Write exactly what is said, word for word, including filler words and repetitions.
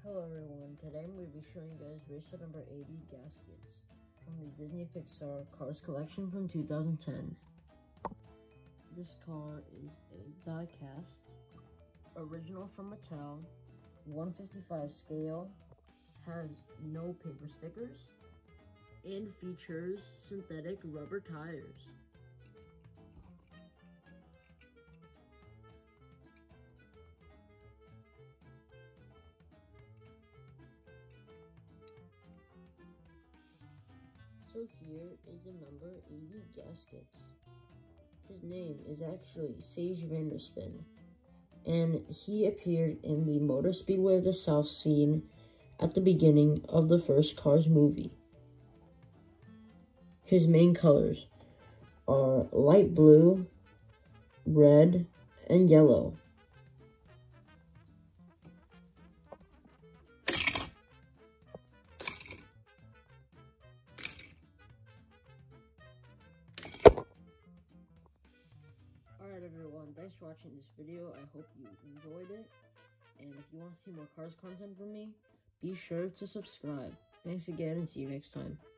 Hello everyone, today I'm going to be showing you guys race car number eighty, Gaskits, from the Disney Pixar Cars collection from two thousand ten. This car is a die-cast, original from Mattel, one fifty-five scale, has no paper stickers, and features synthetic rubber tires. So here is the number eighty Gaskits. His name is actually Sage Vanderspin, and he appeared in the Motor Speedway of the South scene at the beginning of the first Cars movie. His main colors are light blue, red, and yellow. Alright everyone, thanks for watching this video. I hope you enjoyed it. And if you want to see more Cars content from me, be sure to subscribe. Thanks again and see you next time.